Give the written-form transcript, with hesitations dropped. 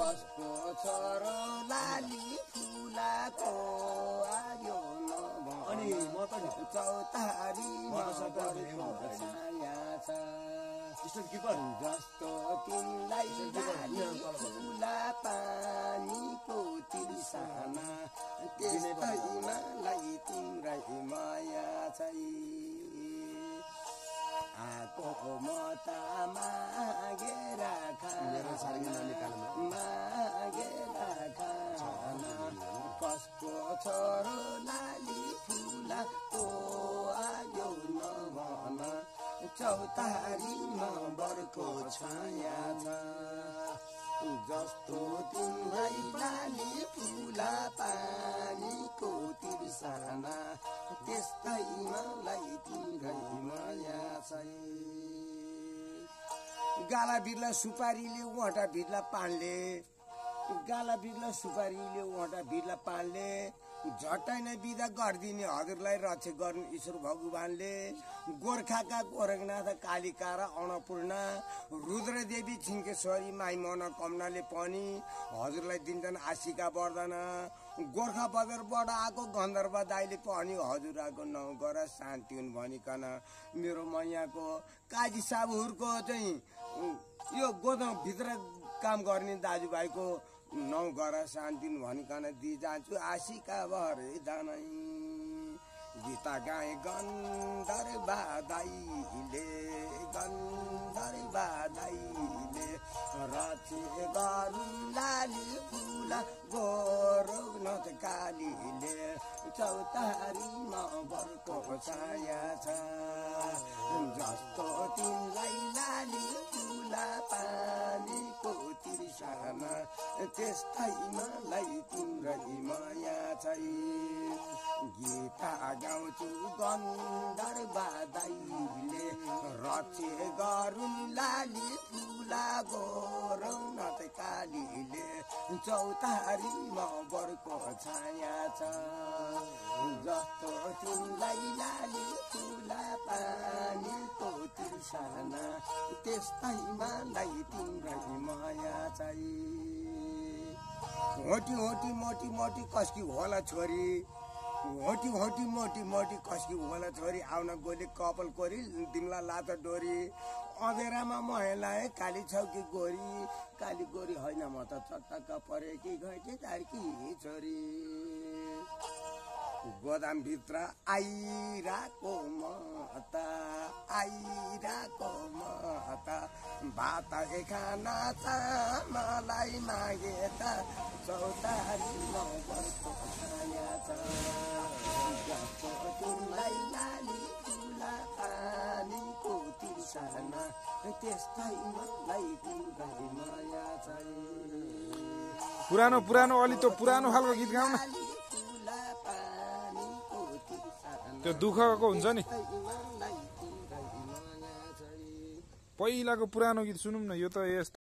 कसको छोरो लाली फुलाको आयो अनि म त चौतारीमा छाया छ स्टेट किपर जस्तो तिमीलाई लाली फुला पानीको तिर्साना त्यस्तैमालाई तिम्रै माया छै आको म त मागेर खाना कसको छोरो लाली फुलाको आयो नभन चौतारीमा बरको छाया छ जस्तो तिम्रै लाली फुला पानीको तिर्साना त्यस्तै मलाई तिम्रै माया छै गाला बिर्ला सुपारीले वटा बिर्ला पानले गाला बिर्ला सुपारीले वटा बिर्ला पानले झट्टै नै बिदा गरिदिने हजुरलाई रक्षा गर्नु ईश्वर भगवानले गोर्खाका गोरखनाथ कालिका र अन्नपूर्णा रुद्रदेवी छिङ्केश्वरी माई मनोकामनाले पनि हजुरलाई दिन्छन् आशिका वर्धन गोर्खा बजारबाट आएको गन्धर्व दाइले पनि हजुरको नगर शान्ति हुन् भनिकन मेरो मैयाको काजी साबुहरूको चाहिँ यो गोदामभित्र काम गर्ने दाजुभाइको नौ घर शान्ति भनिकन दिइजान्छु आशिका भरे जानै गीता गाए गन्धर्व दाइले रचे गरु लाली फुला गोरौनथ कालीले चौतारीमा बरको छाया छ जस्तो तिमीलाई लाली फुला पानीको तिर्साना त्यस्तै मलाई तिम्रै माया छै गीता गाउँछु गन्धर्व दाइले रचे गरुन् लाली फुला गोरौनथ कालीले चौतारीमा बरको छाया छ जस्तो तिमीलाई लाली फुला पानीको तिर्साना त्यस्तै मलाई तिम्रै माया छै होटी होटी मोटी मोटी कसकी होला छोरी होटी होटी मोटी मोटी कसकी होला छोरी आउन गोली कपाल कोरी तिमीलाई लात डोरी अँधेरामा महिलाए काली छौकी गोरी काली गोरी होइन म त चट्टक्क परेकी घैँटे तारकी छोरी गोदामभित्र आइराको मता भात खाना छ मलाई मागे त चौतारीमा बरको छाया छ जस्तो तिमीलाई लाली फुला पानीको तिर्साना त्यस्तै मलाई तिम्रै माया छ पुरानो अलि त पुरानो खालको गीत गाउन त्यो दुःखको हुन्छ नि पहिलाको पुरानो गीत सुनौँ न यो त यस्तो